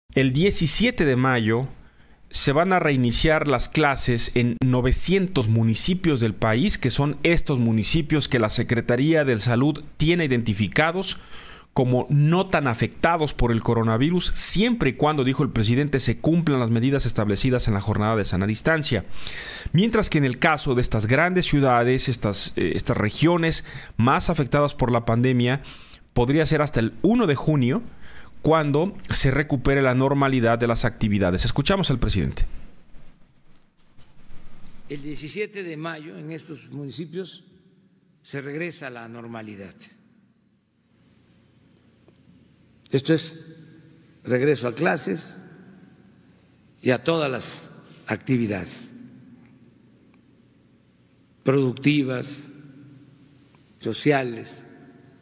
El 17 de mayo se van a reiniciar las clases en 900 municipios del país, que son estos municipios que la Secretaría de Salud tiene identificados como no tan afectados por el coronavirus, siempre y cuando, dijo el presidente, se cumplan las medidas establecidas en la jornada de sana distancia. Mientras que en el caso de estas grandes ciudades, estas regiones más afectadas por la pandemia, podría ser hasta el 1 de junio, cuando se recupere la normalidad de las actividades. Escuchamos al presidente. El 17 de mayo en estos municipios se regresa a la normalidad. Esto es regreso a clases y a todas las actividades productivas, sociales,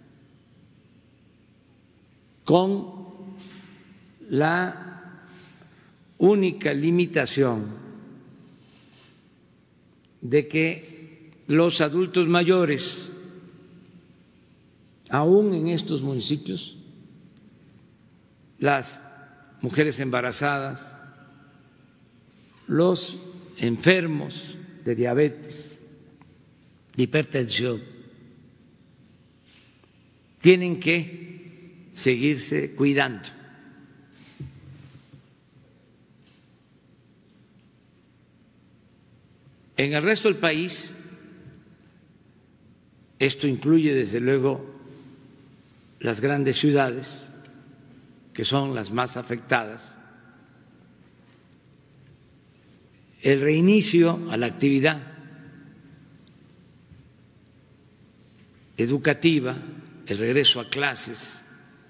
con la única limitación de que los adultos mayores, aún en estos municipios, las mujeres embarazadas, los enfermos de diabetes, de hipertensión, tienen que seguirse cuidando. En el resto del país, esto incluye desde luego las grandes ciudades, que son las más afectadas, el reinicio a la actividad educativa, el regreso a clases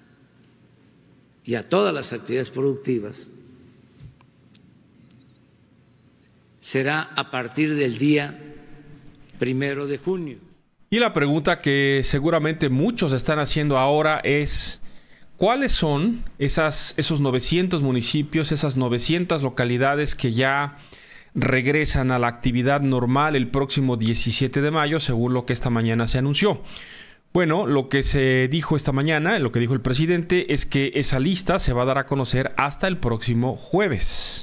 y a todas las actividades productivas será a partir del día 1 de junio. Y la pregunta que seguramente muchos están haciendo ahora es: ¿cuáles son esos 900 municipios, esas 900 localidades que ya regresan a la actividad normal el próximo 17 de mayo, según lo que esta mañana se anunció? Bueno, lo que se dijo esta mañana, lo que dijo el presidente, es que esa lista se va a dar a conocer hasta el próximo jueves.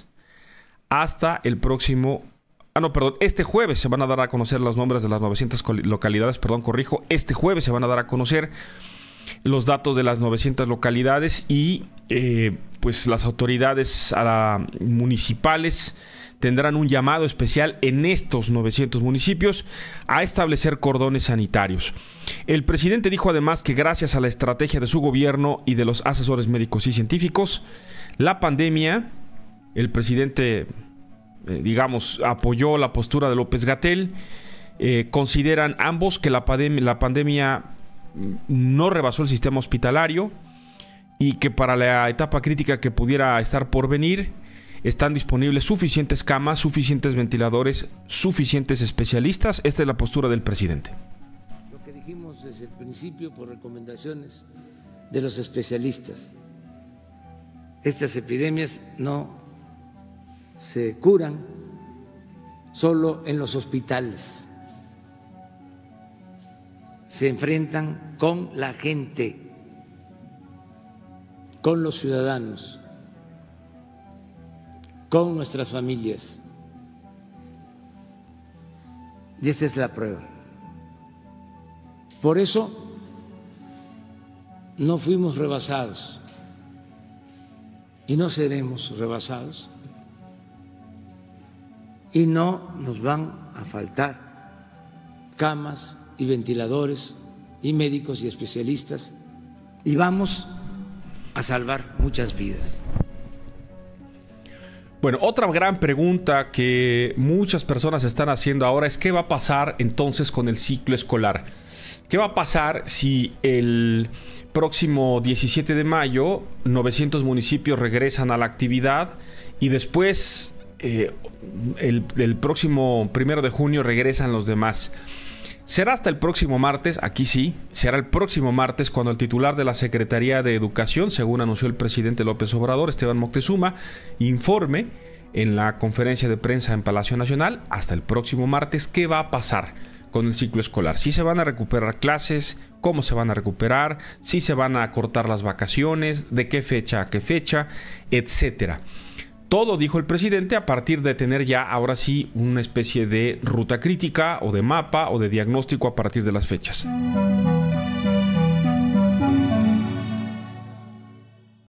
Este jueves se van a dar a conocer los nombres de las 900 localidades, este jueves se van a dar a conocer los datos de las 900 localidades y pues las autoridades municipales tendrán un llamado especial en estos 900 municipios a establecer cordones sanitarios. El presidente dijo además que gracias a la estrategia de su gobierno y de los asesores médicos y científicos, la pandemia, el presidente, apoyó la postura de López-Gatell. Consideran ambos que la pandemia no rebasó el sistema hospitalario y que para la etapa crítica que pudiera estar por venir están disponibles suficientes camas, suficientes ventiladores, suficientes especialistas. Esta es la postura del presidente. Lo que dijimos desde el principio por recomendaciones de los especialistas, estas epidemias no se curan solo en los hospitales, se enfrentan con la gente, con los ciudadanos, con nuestras familias. Y esta es la prueba. Por eso no fuimos rebasados y no seremos rebasados y no nos van a faltar camas y ventiladores y médicos y especialistas y vamos a salvar muchas vidas. Bueno, otra gran pregunta que muchas personas están haciendo ahora es: ¿qué va a pasar entonces con el ciclo escolar? ¿Qué va a pasar si el próximo 17 de mayo 900 municipios regresan a la actividad y después el próximo 1 de junio regresan los demás? Será hasta el próximo martes, aquí sí, será el próximo martes cuando el titular de la Secretaría de Educación, según anunció el presidente López Obrador, Esteban Moctezuma, informe en la conferencia de prensa en Palacio Nacional, hasta el próximo martes, qué va a pasar con el ciclo escolar. Si se van a recuperar clases, cómo se van a recuperar, si se van a cortar las vacaciones, de qué fecha a qué fecha, etcétera. Todo, dijo el presidente, a partir de tener ya ahora sí una especie de ruta crítica o de mapa o de diagnóstico a partir de las fechas.